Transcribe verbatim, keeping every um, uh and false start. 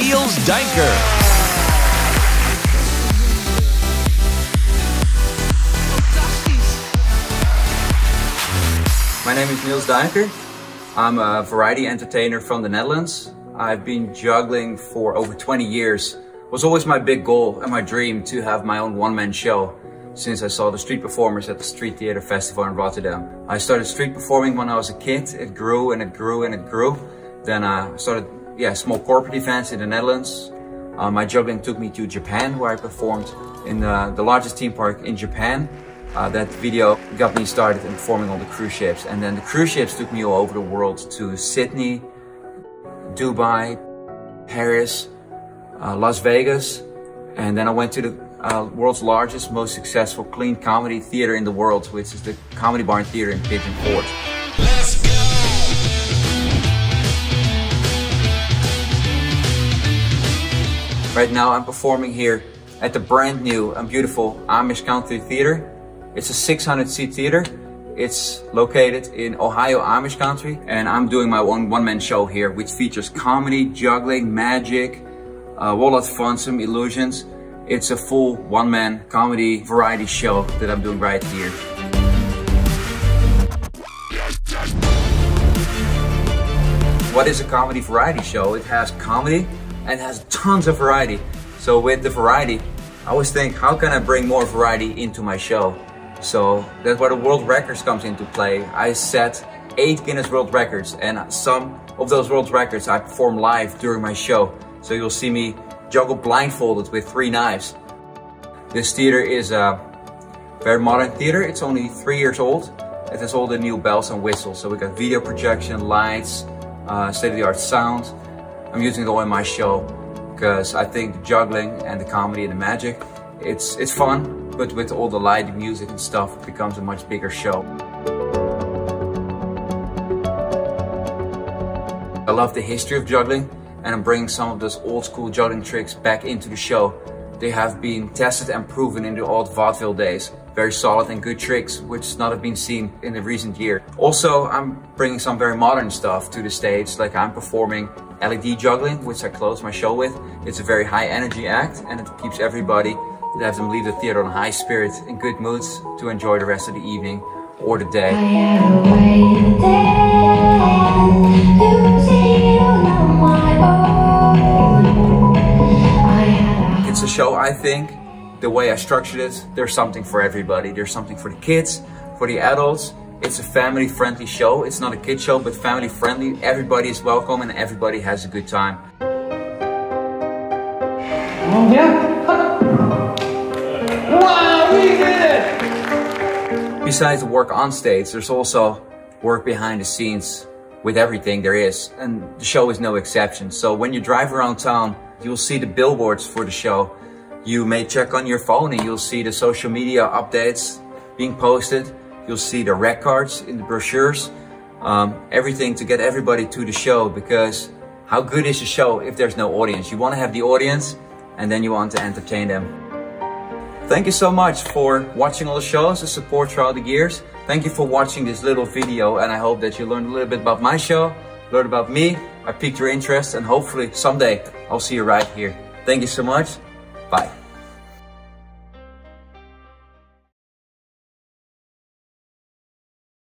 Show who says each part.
Speaker 1: Niels Duinker.
Speaker 2: My name is Niels Duinker. I'm a variety entertainer from the Netherlands. I've been juggling for over twenty years. It was always my big goal and my dream to have my own one-man show since I saw the street performers at the Street Theater Festival in Rotterdam. I started street performing when I was a kid. It grew and it grew and it grew. Then I started yeah, small corporate events in the Netherlands. Uh, my juggling took me to Japan, where I performed in the, the largest theme park in Japan. Uh, that video got me started in performing on the cruise ships. And then the cruise ships took me all over the world to Sydney, Dubai, Paris, uh, Las Vegas. And then I went to the uh, world's largest, most successful clean comedy theater in the world, which is the Comedy Barn Theater in Pigeon Forge.
Speaker 1: Let's go!
Speaker 2: Right now I'm performing here at the brand new and beautiful Amish Country Theater. It's a six hundred seat theater. It's located in Ohio, Amish Country, and I'm doing my own one-man show here, which features comedy, juggling, magic, a whole lot of fun, some illusions. It's a full one-man comedy variety show that I'm doing right here. What is a comedy variety show? It has comedy and has tons of variety. So with the variety, I always think, how can I bring more variety into my show? So that's where the world records comes into play. I set eight Guinness World Records, and some of those world records I perform live during my show. So you'll see me juggle blindfolded with three knives. This theater is a very modern theater. It's only three years old. It has all the new bells and whistles. So we got video projection, lights, uh, state-of-the-art sound. I'm using it all in my show because I think the juggling and the comedy and the magic, it's, it's fun. But with all the light, music and stuff, it becomes a much bigger show. I love the history of juggling, and I'm bringing some of those old school juggling tricks back into the show. They have been tested and proven in the old vaudeville days. Very solid and good tricks, which not have been seen in the recent year. Also, I'm bringing some very modern stuff to the stage, like I'm performing L E D juggling, which I close my show with. It's a very high energy act, and it keeps everybody, to have them leave the theater on high spirits, in good moods, to enjoy the rest of the evening or the day. It's a show, I think, the way I structured it, there's something for everybody. There's something for the kids, for the adults. It's a family-friendly show. It's not a kid show, but family-friendly. Everybody is welcome and everybody has a good time.
Speaker 3: Oh, yeah. Wow, we did it!
Speaker 2: Besides the work on stage, there's also work behind the scenes with everything there is. And the show is no exception. So when you drive around town, you'll see the billboards for the show. You may check on your phone and you'll see the social media updates being posted. You'll see the rec cards in the brochures. Um, everything to get everybody to the show, because how good is a show if there's no audience? You want to have the audience and then you want to entertain them. Thank you so much for watching all the shows, the support throughout the years. Thank you for watching this little video, and I hope that you learned a little bit about my show, learned about me. I piqued your interest, and hopefully someday I'll see you right here. Thank you so much.